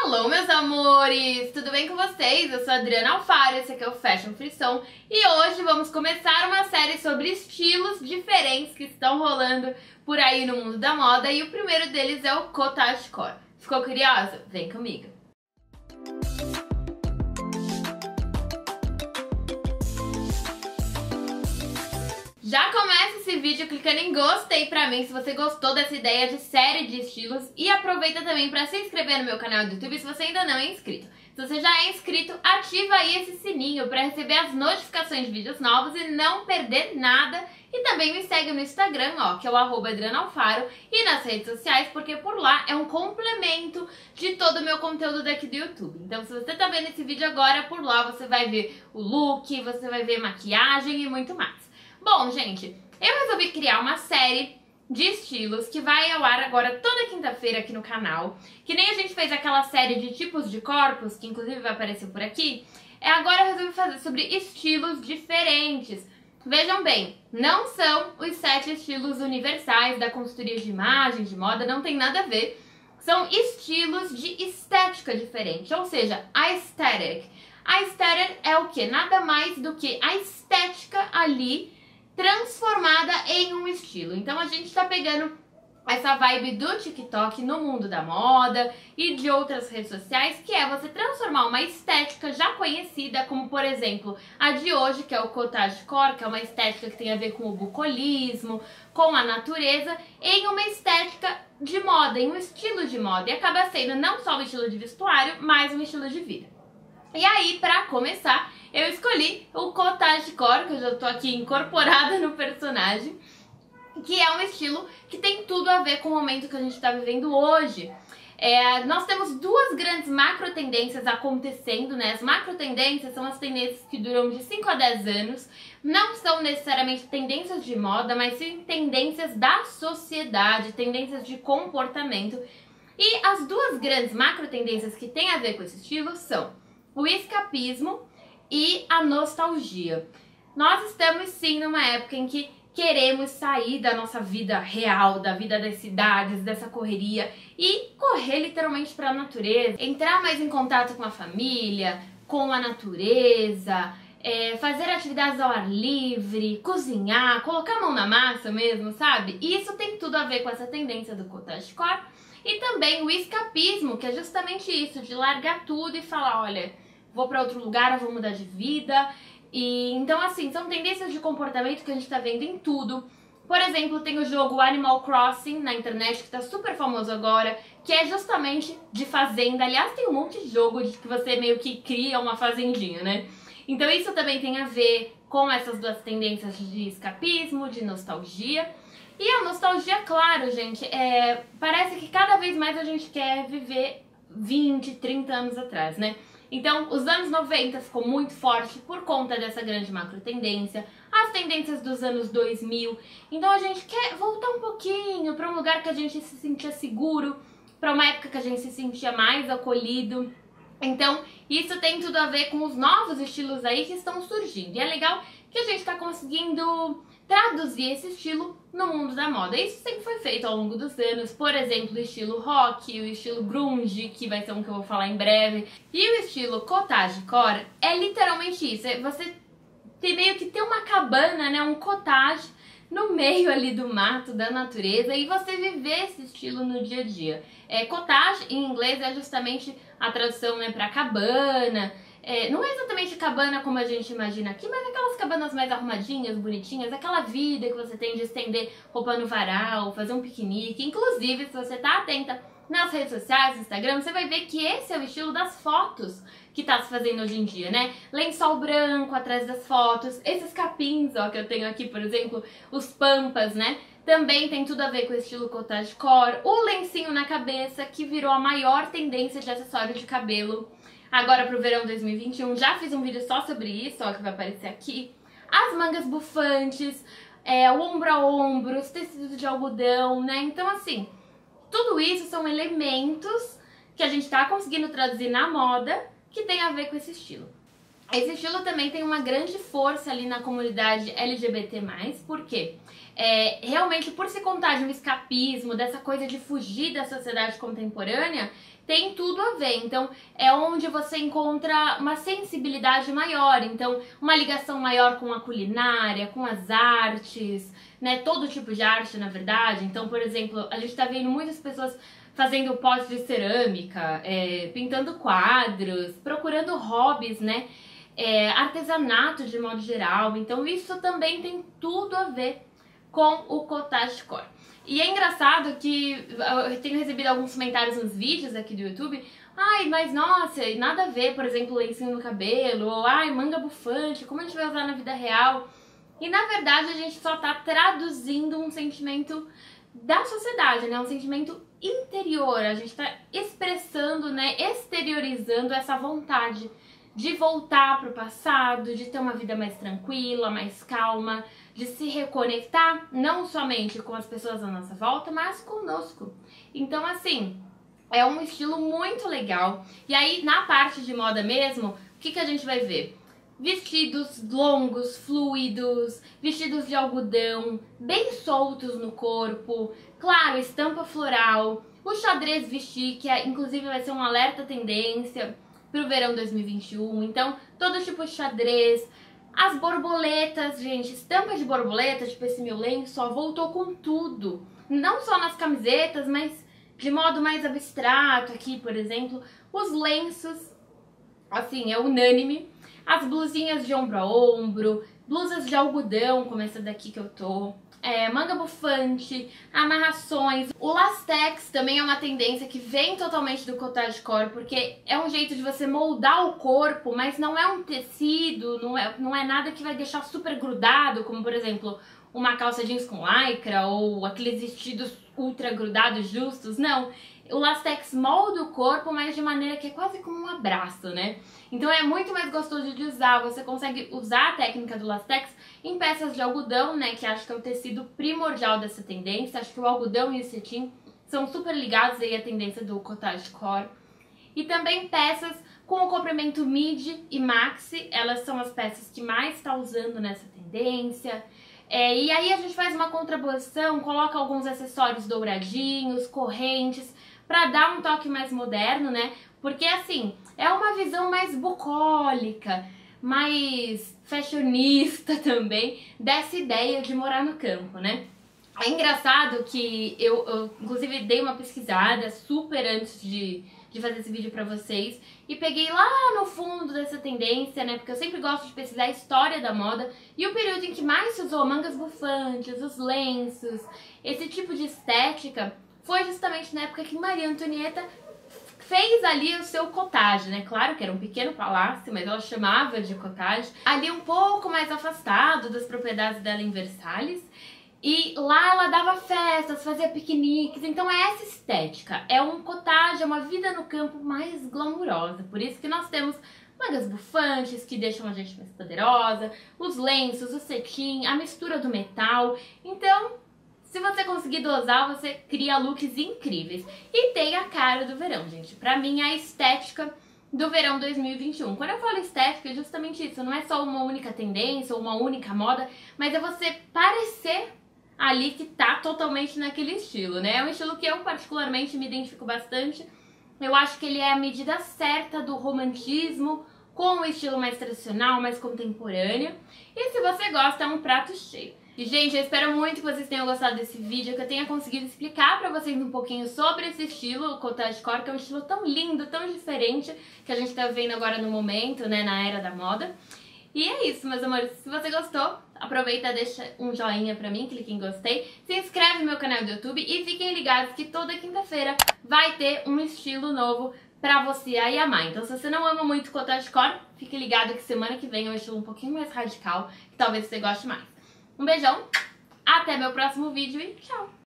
Alô, meus amores! Tudo bem com vocês? Eu sou a Adriana Alfaro, esse aqui é o Fashion Frição e hoje vamos começar uma série sobre estilos diferentes que estão rolando por aí no mundo da moda e o primeiro deles é o cottagecore. Ficou curiosa? Vem comigo! Já começa esse vídeo clicando em gostei pra mim se você gostou dessa ideia de série de estilos e aproveita também pra se inscrever no meu canal do YouTube se você ainda não é inscrito. Se você já é inscrito, ativa aí esse sininho pra receber as notificações de vídeos novos e não perder nada. E também me segue no Instagram, ó, que é o @AdrianaAlfaro, e nas redes sociais, porque por lá é um complemento de todo o meu conteúdo daqui do YouTube. Então se você tá vendo esse vídeo agora, por lá você vai ver o look, você vai ver maquiagem e muito mais. Bom, gente, eu resolvi criar uma série de estilos que vai ao ar agora toda quinta-feira aqui no canal. Que nem a gente fez aquela série de tipos de corpos, que inclusive vai aparecer por aqui. Agora eu resolvi fazer sobre estilos diferentes. Vejam bem, não são os 7 estilos universais da consultoria de imagem, de moda, não tem nada a ver. São estilos de estética diferente, ou seja, a aesthetic. A aesthetic é o quê? Nada mais do que a estética ali transformada em um estilo. Então a gente tá pegando essa vibe do TikTok no mundo da moda e de outras redes sociais, que é você transformar uma estética já conhecida, como por exemplo a de hoje, que é o cottagecore, que é uma estética que tem a ver com o bucolismo, com a natureza, em uma estética de moda, em um estilo de moda, e acaba sendo não só um estilo de vestuário, mas um estilo de vida. E aí, pra começar, eu escolhi o cottagecore, que eu já tô aqui incorporada no personagem, que é um estilo que tem tudo a ver com o momento que a gente tá vivendo hoje. Nós temos duas grandes macro tendências acontecendo, né? As macro tendências são as tendências que duram de 5 a 10 anos, não são necessariamente tendências de moda, mas sim tendências da sociedade, tendências de comportamento. E as duas grandes macro tendências que têm a ver com esse estilo são o escapismo e a nostalgia. Nós estamos sim numa época em que queremos sair da nossa vida real, da vida das cidades, dessa correria e correr literalmente para a natureza, entrar mais em contato com a família, com a natureza, fazer atividades ao ar livre, cozinhar, colocar a mão na massa mesmo, sabe? E isso tem tudo a ver com essa tendência do cottagecore e também o escapismo, que é justamente isso, de largar tudo e falar, olha, vou para outro lugar, eu vou mudar de vida. E então assim, são tendências de comportamento que a gente tá vendo em tudo. Por exemplo, tem o jogo Animal Crossing na internet, que tá super famoso agora, que é justamente de fazenda. Aliás, tem um monte de jogo de que você meio que cria uma fazendinha, né? Então isso também tem a ver com essas duas tendências de escapismo, de nostalgia. E a nostalgia, claro, gente, parece que cada vez mais a gente quer viver 20, 30 anos atrás, né? Então, os anos 90 ficou muito forte por conta dessa grande macro tendência, as tendências dos anos 2000. Então, a gente quer voltar um pouquinho para um lugar que a gente se sentia seguro, para uma época que a gente se sentia mais acolhido. Então, isso tem tudo a ver com os novos estilos aí que estão surgindo. E é legal que a gente está conseguindo traduzir esse estilo no mundo da moda. Isso sempre foi feito ao longo dos anos, por exemplo, o estilo rock, o estilo grunge, que vai ser um que eu vou falar em breve, e o estilo cottagecore é literalmente isso, você tem meio que ter uma cabana, né, um cottage no meio ali do mato, da natureza, e você viver esse estilo no dia a dia. Cottage em inglês é justamente a tradução, né, para cabana. Não é exatamente cabana como a gente imagina aqui, mas aquelas cabanas mais arrumadinhas, bonitinhas, aquela vida que você tem de estender roupa no varal, fazer um piquenique. Inclusive, se você tá atenta nas redes sociais, no Instagram, você vai ver que esse é o estilo das fotos que tá se fazendo hoje em dia, né? Lençol branco atrás das fotos, esses capins, ó, que eu tenho aqui, por exemplo, os pampas, né? Também tem tudo a ver com o estilo cottagecore, o lencinho na cabeça, que virou a maior tendência de acessório de cabelo agora pro verão 2021, já fiz um vídeo só sobre isso, ó, que vai aparecer aqui. As mangas bufantes, o ombro a ombro, os tecidos de algodão, né? Então, assim, tudo isso são elementos que a gente tá conseguindo traduzir na moda que tem a ver com esse estilo. Esse estilo também tem uma grande força ali na comunidade LGBT+, porque realmente por se contar de um escapismo, dessa coisa de fugir da sociedade contemporânea, tem tudo a ver. Então é onde você encontra uma sensibilidade maior, então uma ligação maior com a culinária, com as artes, né, todo tipo de arte na verdade. Então, por exemplo, a gente tá vendo muitas pessoas fazendo potes de cerâmica, pintando quadros, procurando hobbies, né, artesanato de modo geral. Então isso também tem tudo a ver com o cottagecore. E é engraçado que eu tenho recebido alguns comentários nos vídeos aqui do YouTube. Ai, mas nossa, nada a ver, por exemplo, lencinho no cabelo, ou ai, manga bufante, como a gente vai usar na vida real? E na verdade a gente só tá traduzindo um sentimento da sociedade, né? Um sentimento interior. A gente tá expressando, né, exteriorizando essa vontade de voltar pro passado, de ter uma vida mais tranquila, mais calma, de se reconectar não somente com as pessoas à nossa volta, mas conosco. Então, assim, é um estilo muito legal. E aí, na parte de moda mesmo, o que a gente vai ver? Vestidos longos, fluidos, vestidos de algodão, bem soltos no corpo, claro, estampa floral, o xadrez vestir, que inclusive vai ser um alerta tendência pro verão 2021, então todo tipo de xadrez, as borboletas, gente, estampa de borboleta, tipo esse meu lenço, ó, voltou com tudo, não só nas camisetas, mas de modo mais abstrato aqui, por exemplo, os lenços, assim, é unânime, as blusinhas de ombro a ombro, blusas de algodão, como essa daqui que eu tô, manga bufante, amarrações. O lastex também é uma tendência que vem totalmente do cottagecore, porque é um jeito de você moldar o corpo, mas não é um tecido, não é nada que vai deixar super grudado, como por exemplo uma calça jeans com lycra ou aqueles vestidos ultra grudados justos, não. O lastex molda o corpo, mas de maneira que é quase como um abraço, né? Então é muito mais gostoso de usar, você consegue usar a técnica do lastex em peças de algodão, né, que acho que é o tecido primordial dessa tendência. Acho que o algodão e o cetim são super ligados aí à tendência do cottagecore. E também peças com o comprimento midi e maxi, elas são as peças que mais está usando nessa tendência. E aí a gente faz uma contraposição, coloca alguns acessórios douradinhos, correntes, para dar um toque mais moderno, né? Porque assim, é uma visão mais bucólica, mais fashionista também, dessa ideia de morar no campo, né? É engraçado que eu inclusive dei uma pesquisada super antes de fazer esse vídeo pra vocês e peguei lá no fundo dessa tendência, né, porque eu sempre gosto de pesquisar a história da moda, e o período em que mais se usou mangas bufantes, os lenços, esse tipo de estética, foi justamente na época que Maria Antonieta fez ali o seu cottage, né? Claro que era um pequeno palácio, mas ela chamava de cottage, ali um pouco mais afastado das propriedades dela em Versalhes. E lá ela dava festas, fazia piqueniques, então é essa estética, é um cottage, é uma vida no campo mais glamurosa, por isso que nós temos mangas bufantes que deixam a gente mais poderosa, os lenços, o cetim, a mistura do metal, então se você conseguir dosar, você cria looks incríveis. E tem a cara do verão, gente, pra mim é a estética do verão 2021. Quando eu falo estética, é justamente isso, não é só uma única tendência ou uma única moda, mas é você parecer ali que tá totalmente naquele estilo, né? É um estilo que eu particularmente me identifico bastante. Eu acho que ele é a medida certa do romantismo com o estilo mais tradicional, mais contemporâneo. E se você gosta, é um prato cheio. E, gente, eu espero muito que vocês tenham gostado desse vídeo, que eu tenha conseguido explicar pra vocês um pouquinho sobre esse estilo, o cottagecore, que é um estilo tão lindo, tão diferente, que a gente tá vendo agora no momento, né, na era da moda. E é isso, meus amores. Se você gostou, aproveita, deixa um joinha pra mim, clique em gostei, se inscreve no meu canal do YouTube e fiquem ligados que toda quinta-feira vai ter um estilo novo pra você aí amar. Então, se você não ama muito cottagecore, fique ligado que semana que vem é um estilo um pouquinho mais radical, que talvez você goste mais. Um beijão, até meu próximo vídeo e tchau!